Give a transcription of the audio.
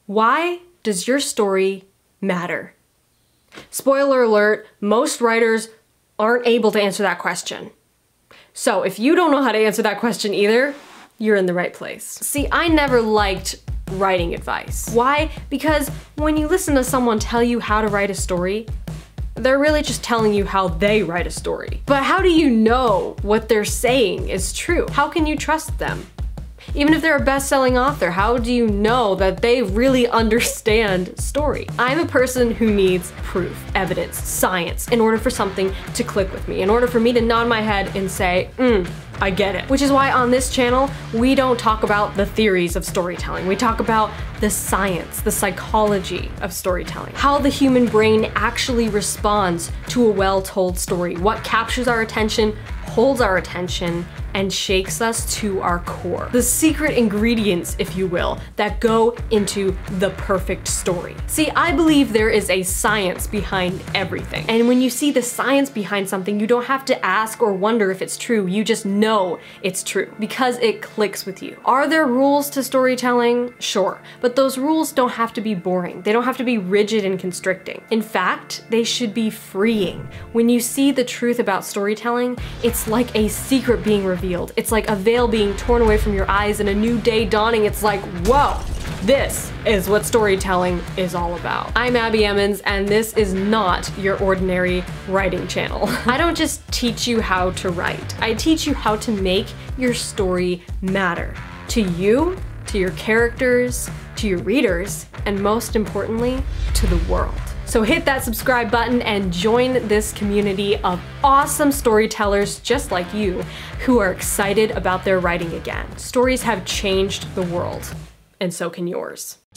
Why does your story matter? Spoiler alert, most writers aren't able to answer that question. So if you don't know how to answer that question either, you're in the right place. See, I never liked writing advice. Why? Because when you listen to someone tell you how to write a story, they're really just telling you how they write a story. But how do you know what they're saying is true? How can you trust them? Even if they're a best-selling author, how do you know that they really understand story? I'm a person who needs proof, evidence, science in order for something to click with me, in order for me to nod my head and say, I get it. Which is why on this channel, we don't talk about the theories of storytelling. We talk about the science, the psychology of storytelling. How the human brain actually responds to a well-told story. What captures our attention, holds our attention, and shakes us to our core. The secret ingredients, if you will, that go into the perfect story. See, I believe there is a science behind everything. And when you see the science behind something, you don't have to ask or wonder if it's true. You just know it's true because it clicks with you. Are there rules to storytelling? Sure, but those rules don't have to be boring. They don't have to be rigid and constricting. In fact, they should be freeing. When you see the truth about storytelling, it's like a secret being revealed. It's like a veil being torn away from your eyes and a new day dawning. It's like, whoa, this is what storytelling is all about. I'm Abby Emmons, and this is not your ordinary writing channel. I don't just teach you how to write. I teach you how to make your story matter to you, to your characters, to your readers, and most importantly, to the world. So hit that subscribe button and join this community of awesome storytellers just like you who are excited about their writing again. Stories have changed the world, and so can yours.